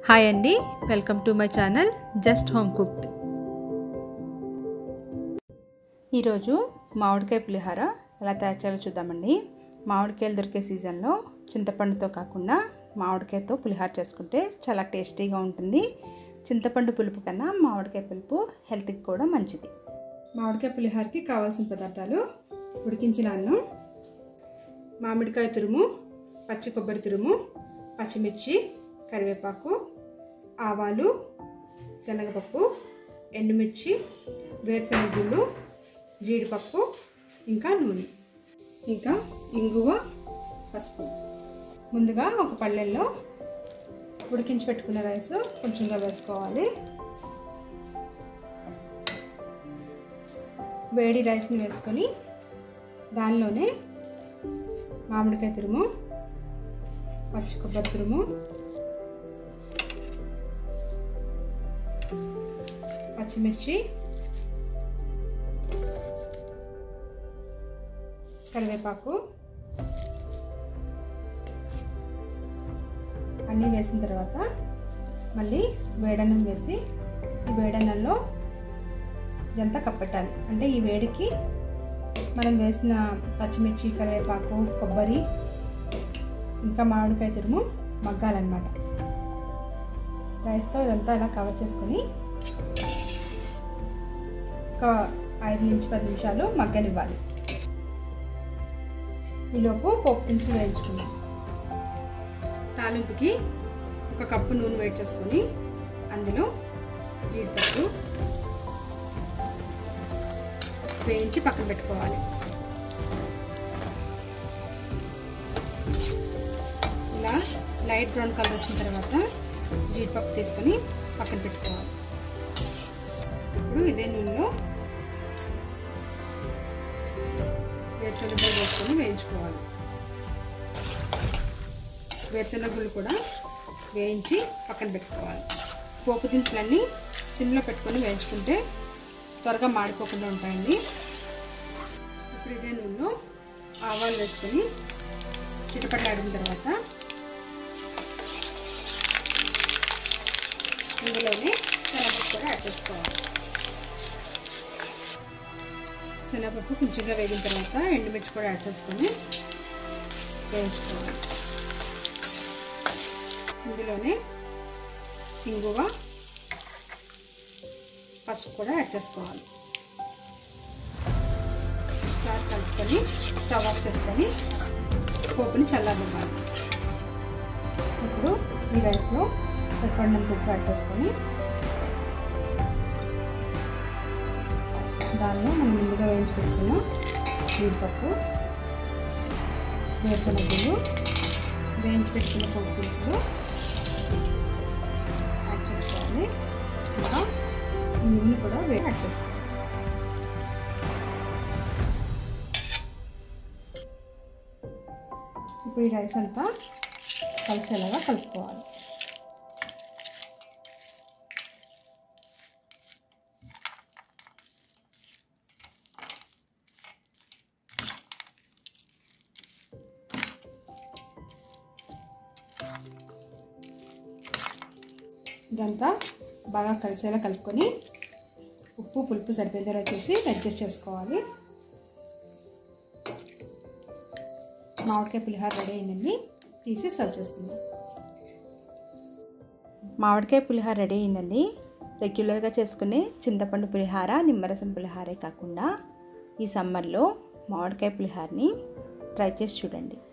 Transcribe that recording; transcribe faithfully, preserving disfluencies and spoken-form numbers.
Hi అండి, welcome to my channel just home cooked. ఈరోజు మామిడికాయ పులిహోర ఎలా తయారు చేయాలో చూద్దామండి. మామిడికాయలు దొరికే సీజన్లో చింతపండుతో కాకుండా మామిడికాయతో పులిహోర చేసుకుంటే చాలా టేస్టీగా ఉంటుంది. చింతపండు పులుపు కన్నా మామిడికాయ పులుపు హెల్త్కి కూడా మంచిది. మామిడికాయ పులిహోరకి కావాల్సిన పదార్థాలు: ఉడికించిన అన్నం, మామిడికాయ తురుము, పచ్చి కొబ్బరి తురుము, పచ్చిమిర్చి, కరివేపాకు, ఆవాలు, శనగపప్పు, ఎండుమిర్చి, వేరుశనగ గుళ్ళు, జీడిపప్పు, ఇంకా నూనె, ఇంకా ఇంగువ, పసుపు. ముందుగా ఒక పళ్ళెల్లో ఉడికించి పెట్టుకున్న రైస్ కొంచెంగా వేసుకోవాలి. వేడి రైస్ని వేసుకొని దానిలోనే మామిడికాయ తురుము, పచ్చి కొబ్బరి తురుము, పచ్చిమిర్చి, కరివేపాకు అన్నీ వేసిన తర్వాత మళ్ళీ వేడన్నం వేసి ఈ వేడన్నంలో ఇదంతా కప్పెట్టాలి. అంటే ఈ వేడికి మనం వేసిన పచ్చిమిర్చి, కరివేపాకు, కొబ్బరి ఇంకా మామిడికాయ తురుము మగ్గాలన్నమాట. రైస్తో ఇదంతా ఇలా కవర్ చేసుకొని ఒక ఐదు నుంచి పది నిమిషాలు మగ్గనివ్వాలి. ఈలోపు పోపు దినుసులు వేయించుకుందాం. తాలింపుకి ఒక కప్పు నూనె వేడి చేసుకొని అందులో జీడిపప్పు వేయించి పక్కన పెట్టుకోవాలి. ఇలా లైట్ బ్రౌన్ కలర్ వచ్చిన తర్వాత జీడిపప్పు తీసుకొని పక్కన పెట్టుకోవాలి. ఇప్పుడు ఇదే నూనెలో వేరుశనగ గుళ్ళు వేసుకొని వేయించుకోవాలి. వేరుశనగ గుళ్ళు కూడా వేయించి పక్కన పెట్టుకోవాలి. పోపు దినుసులన్నీ సిమ్లో పెట్టుకొని వేయించుకుంటే త్వరగా మాడిపోకుండా ఉంటాయండి. ఇప్పుడు ఇదే నూనెలో ఆవాలు వేసుకొని చిటపట్లాడిన తర్వాత ఇందులోనే శనగపప్పు కూడా యాడ్ చేసుకోవాలి. శనగపప్పు కొంచెంగా వేగిన తర్వాత ఎండుమిర్చి కూడా యాడ్ చేసుకొని వేయించుకోవాలి. ఇందులోనే ఇంగువ, పసుపు కూడా యాడ్ చేసుకోవాలి. ఒకసారి కలుపుకొని స్టవ్ ఆఫ్ చేసుకొని పోపుని చల్లారనివ్వాలి. ఇప్పుడు ఈ రైస్లో సరిపడినంత ఉప్పు యాడ్ చేసుకొని దానిలో మనం ముందుగా వేయించి పెట్టుకున్న జీడిపప్పు, వేరుశనగ గుళ్ళు, వేయించి పెట్టుకున్న పోపు దినుసులు యాడ్ చేసుకోవాలి. ఇంకా నూనె కూడా యాడ్ చేసుకోవాలి. ఇప్పుడు ఈ రైస్ అంతా కలిసేలాగా కలుపుకోవాలి. ఇదంతా బాగా కలిసేలా కలుపుకొని ఉప్పు పులుపు సరిపోయేలా చూసి అడ్జస్ట్ చేసుకోవాలి. మామిడికాయ పులిహోర రెడీ అయిందండి. తీసి సర్వ్ చేసుకుందాం. మామిడికాయ పులిహోర రెడీ అయిందండి. రెగ్యులర్గా చేసుకునే చింతపండు పులిహోర, నిమ్మరసం పులిహోరే కాకుండా ఈ సమ్మర్లో మామిడికాయ పులిహోరని ట్రై చేసి చూడండి.